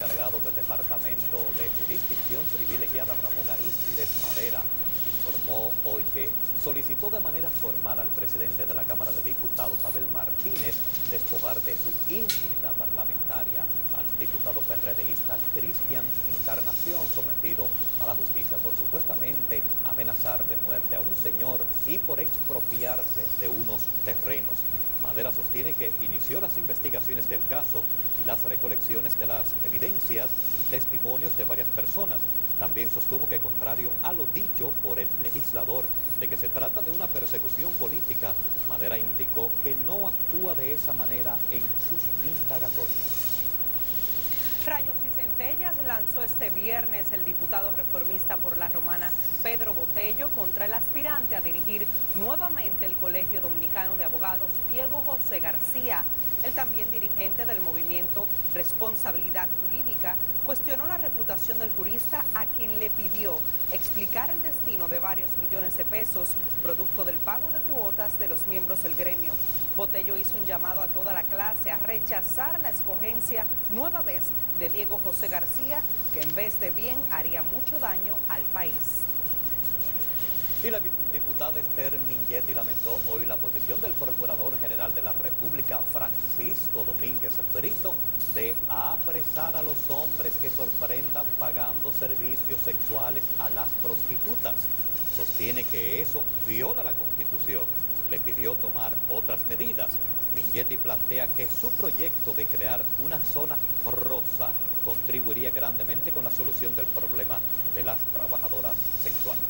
encargado del Departamento de Jurisdicción Privilegiada Ramón Arístides Madera informó hoy que solicitó de manera formal al presidente de la Cámara de Diputados, Abel Martínez, despojar de su inmunidad parlamentaria al diputado PRDista Cristian Encarnación, sometido a la justicia por supuestamente amenazar de muerte a un señor y por expropiarse de unos terrenos. Madera sostiene que inició las investigaciones del caso y las recolecciones de las evidencias y testimonios de varias personas. También sostuvo que, contrario a lo dicho por el legislador de que se trata de una persecución política, Madera indicó que no actúa de esa manera en sus indagatorias. Rayos y centellas lanzó este viernes el diputado reformista por La Romana, Pedro Botello, contra el aspirante a dirigir nuevamente el Colegio Dominicano de Abogados, Diego José García. El también dirigente del movimiento Responsabilidad Jurídica cuestionó la reputación del jurista, a quien le pidió explicar el destino de varios millones de pesos producto del pago de cuotas de los miembros del gremio. Botello hizo un llamado a toda la clase a rechazar la escogencia nueva vez de Diego José García, que en vez de bien haría mucho daño al país. Y la diputada Esther Mingetti lamentó hoy la posición del Procurador General de la República, Francisco Domínguez Brito, de apresar a los hombres que sorprendan pagando servicios sexuales a las prostitutas. Sostiene que eso viola la Constitución. Le pidió tomar otras medidas. Mingetti plantea que su proyecto de crear una zona rosa contribuiría grandemente con la solución del problema de las trabajadoras sexuales.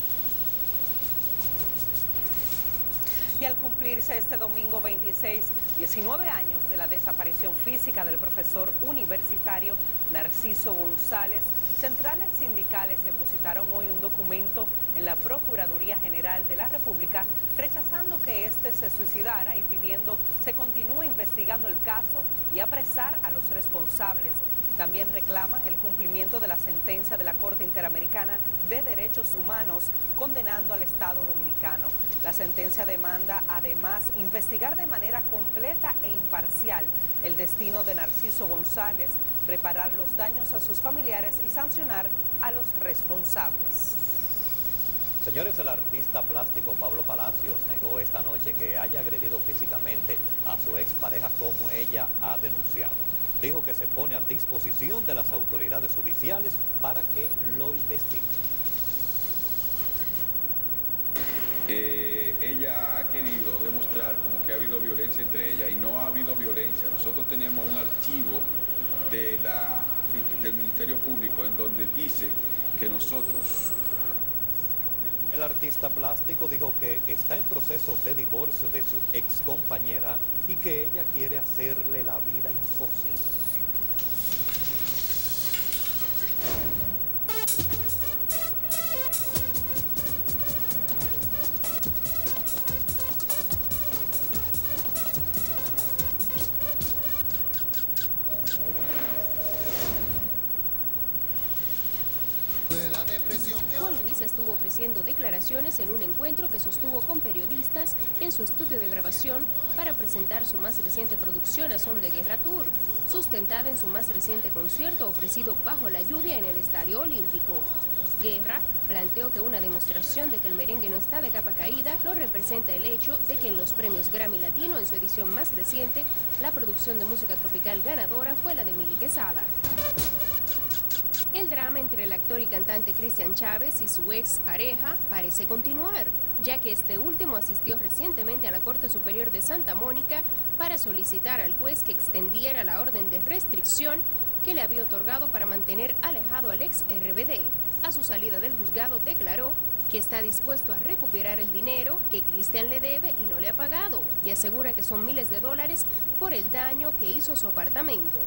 Y al cumplirse este domingo 26, 19 años de la desaparición física del profesor universitario Narciso González, centrales sindicales depositaron hoy un documento en la Procuraduría General de la República rechazando que éste se suicidara y pidiendo se continúe investigando el caso y apresar a los responsables. También reclaman el cumplimiento de la sentencia de la Corte Interamericana de Derechos Humanos condenando al Estado dominicano. La sentencia demanda además investigar de manera completa e imparcial el destino de Narciso González, reparar los daños a sus familiares y sancionar a los responsables. Señores, el artista plástico Pablo Palacios negó esta noche que haya agredido físicamente a su expareja como ella ha denunciado. Dijo que se pone a disposición de las autoridades judiciales para que lo investiguen. Ella ha querido demostrar como que ha habido violencia entre ellas y no ha habido violencia. Nosotros tenemos un archivo del Ministerio Público en donde dice que nosotros... El artista plástico dijo que está en proceso de divorcio de su ex compañera y que ella quiere hacerle la vida imposible. Juan Luis estuvo ofreciendo declaraciones en un encuentro que sostuvo con periodistas en su estudio de grabación para presentar su más reciente producción A Son de Guerra Tour, sustentada en su más reciente concierto ofrecido bajo la lluvia en el Estadio Olímpico. Guerra planteó que una demostración de que el merengue no está de capa caída lo representa el hecho de que en los premios Grammy Latino, en su edición más reciente, la producción de música tropical ganadora fue la de Mili Quesada. El drama entre el actor y cantante Cristian Chávez y su ex pareja parece continuar, ya que este último asistió recientemente a la Corte Superior de Santa Mónica para solicitar al juez que extendiera la orden de restricción que le había otorgado para mantener alejado al ex RBD. A su salida del juzgado declaró que está dispuesto a recuperar el dinero que Cristian le debe y no le ha pagado, y asegura que son miles de dólares por el daño que hizo a su apartamento.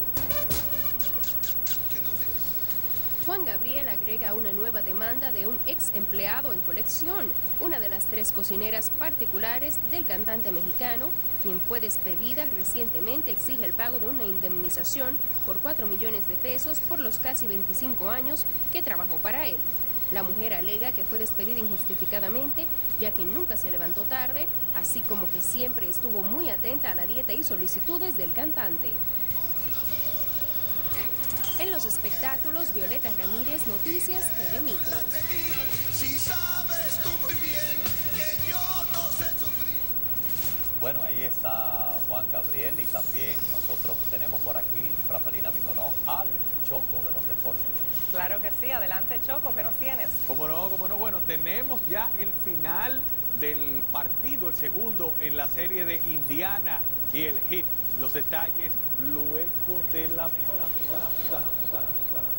Juan Gabriel agrega una nueva demanda de un ex empleado en colección, una de las 3 cocineras particulares del cantante mexicano, quien fue despedida recientemente, exige el pago de una indemnización por 4 millones de pesos por los casi 25 años que trabajó para él. La mujer alega que fue despedida injustificadamente, ya que nunca se levantó tarde, así como que siempre estuvo muy atenta a la dieta y solicitudes del cantante. En los espectáculos, Violeta Ramírez, Noticias Telemicro. Si sabes tú muy bien que yo no sé sufrir. Bueno, ahí está Juan Gabriel y también nosotros tenemos por aquí Rafaelina Viconó al Choco de los deportes. Claro que sí, adelante Choco, ¿qué nos tienes? Cómo no, bueno, tenemos ya el final del partido, el segundo en la serie de Indiana y el Heat. Los detalles luego de la pausa.